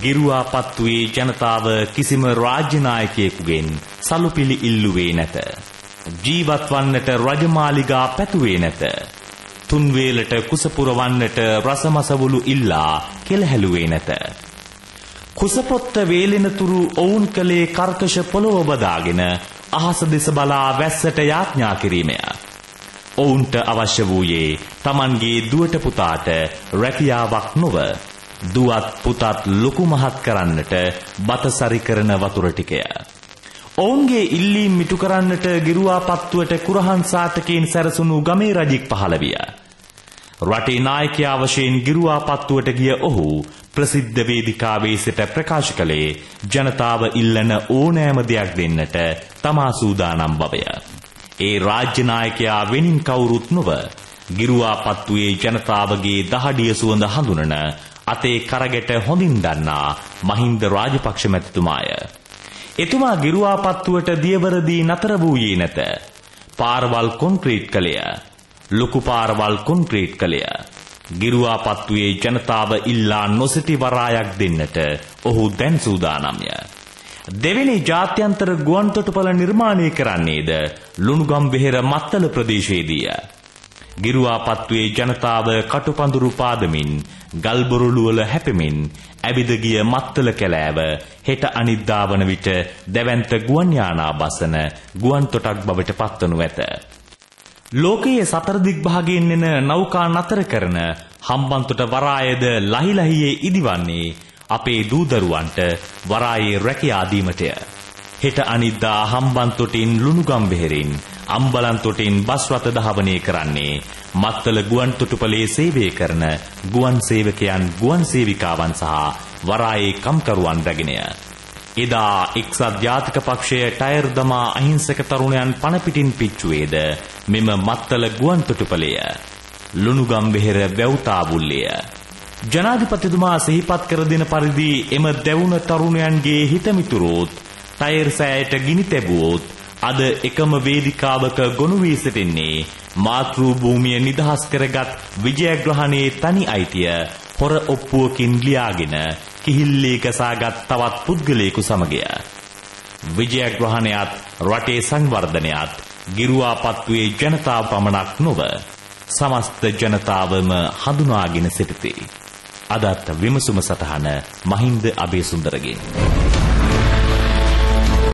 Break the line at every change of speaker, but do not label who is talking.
ගිරුවාපත්තුවේ ජනතාව කිසිම රාජ්‍ය නායකයෙකුගෙන් සලුපිලි ඉල්ලුවේ නැත. ජීවත් වන්නට රජමාලිගා පැතුවේ නැත. තුන් වේලට කුස පුරවන්නට රසමසවුලු ඉල්ලා කෙලහැලුවේ නැත. කුසපොත්ත වේලෙනතුරු ඔවුන් කලේ කර්කශ පොළොව බදාගෙන අහස දෙස බලා වැස්සට යාඥා කිරීමය. ඔවුන්ට අවශ්‍ය වූයේ Tamanගේ දුවට පුතාට රැකියාවක් නොව දුවත් පුතත් ලොකු මහත් කරන්නට බතසරි කරන වතුර ටිකය. ඔවුන්ගේ ඉල්ලීම් මිටු කරන්නට ගිරුවාපත්තුවට කුරහන් සාටකයෙන් සැරසුණු ගමේ රජෙක් පහළ විය. රටේ නායකයා වශයෙන් ගිරුවාපත්තුවට ගිය ඔහු ප්‍රසිද්ධ වේදිකාවේ සිට ප්‍රකාශ කළේ ජනතාව ඉල්ලන ඕනෑම දෙයක් දෙන්නට තමා සූදානම් බවය. ඒ රාජ්‍ය නායකයා වෙනින් කවුරුත් නොව ගිරුවාපත්තුවේ ජනතාවගේ දහඩිය සුවඳ හඳුනන අතේ කරගෙට හොඳින් දන්නා මහින්ද රාජපක්ෂ මැතිතුමාය. එතුමා ගිරුවාපත්තුවට දියවරදී නතර වූයේ නැත. පාරවල් කොන්ක්‍රීට් කළය. ලොකු පාරවල් කොන්ක්‍රීට් කළය. ගිරුවාපත්තුවේ ජනතාව ඉල්ලා නොසිටි වරායක් දෙන්නට ඔහු දැන් සූදානම්ය. දෙවෙනි ජාත්‍යන්තර ගුවන් තොටුපළ නිර්මාණය කරන්නේද ලුණුගම්වෙහෙර මත්තල ප්‍රදේශයේදීය. ගිරුවාපත්තුවේ ජනතාව කටුපඳුරු පාදමින් ගල්බොරළු වල හැපෙමින් ඇවිද ගිය මත්තල කැලෑව හෙට අනිද්දා වන විට දැවැන්ත ගුවන් යානා බසන ගුවන් තොටක් බවට පත්වනු ඇත. ලෝකයේ සතර දිග්භාගයෙන් එන නෞකා නතර කරන හම්බන්තොට වරායද ලහිලහියේ ඉදිවන්නේ අපේ දූදරුවන්ට වරායේ රැකියා දීමටය. හෙට අනිද්දා හම්බන්තොටින් ලුණුගම්වෙහෙරින් අම්බලන්තොටින් බස් රථ ධාවනය කරන්නේ මත්තල ගුවන් තොටුපළේ සේවය කරන ගුවන් සේවකයන් ගුවන් සේවිකාවන් සහ වරායේ කම්කරුවන් රැගෙනය. එදා එක්සත් ජාතික පක්ෂය ටයර් දමා අහිංසක තරුණයන් පණ පිටින් පිච්චුවේද මෙම මත්තල ගුවන් තොටුපළය. ලුණුගම්වෙහෙර වැව්තාවුල්ලය. ජනාධිපතිතුමා සිහිපත් කර දෙන පරිදි එම දැවුන තරුණයන්ගේ හිතමිතුරෝත් ටයර් සෑයට ගිනි තැබුවොත් අද එකම වේදිකාවක ගොනු වී සිටින්නේ මාතෘ භූමිය නිදහස් කරගත් විජයග්‍රහණයේ තනි අයිතිය හොර ඔප්පුවකින් ලියාගෙන කිහිල්ලේ ගසාගත් තවත් පුද්ගලයෙකු සමගය. විජයග්‍රහණයත් රටේ සංවර්ධනයත් ගිරුවාපත්තුවේ ජනතාව පමණක් නොව සමස්ත ජනතාවම හඳුනාගෙන සිටිති. අදත් විමසුම සටහන මහින්ද අබේසුන්දරගෙන්.